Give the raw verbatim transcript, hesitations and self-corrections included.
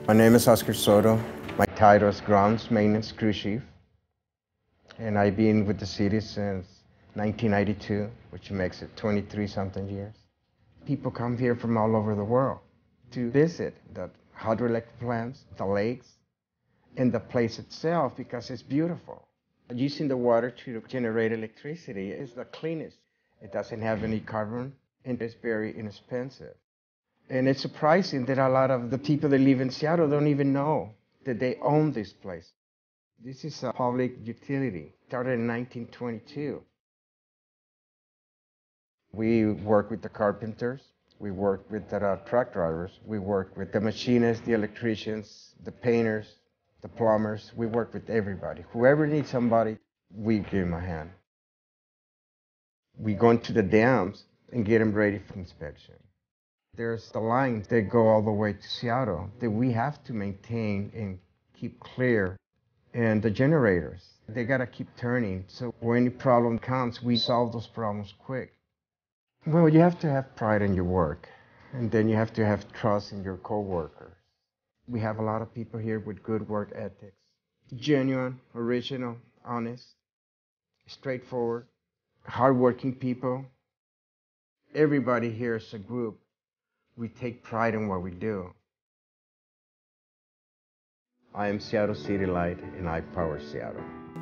My name is Oscar Soto. My title is Grounds Maintenance Crew Chief. And I've been with the city since nineteen ninety-two, which makes it twenty-three something years. People come here from all over the world to visit the hydroelectric plants, the lakes, and the place itself because it's beautiful. Using the water to generate electricity is the cleanest. It doesn't have any carbon and it's very inexpensive. And it's surprising that a lot of the people that live in Seattle don't even know that they own this place. This is a public utility, started in nineteen twenty-two. We work with the carpenters, we work with the uh, truck drivers, we work with the machinists, the electricians, the painters, the plumbers. We work with everybody. Whoever needs somebody, we give them a hand. We go into the dams and get them ready for inspection. There's the lines that go all the way to Seattle that we have to maintain and keep clear. And the generators, they gotta keep turning. So when any problem comes, we solve those problems quick. Well, you have to have pride in your work. And then you have to have trust in your coworkers. We have a lot of people here with good work ethics. Genuine, original, honest, straightforward, hardworking people. Everybody here is a group. We take pride in what we do. I am Seattle City Light, and I power Seattle.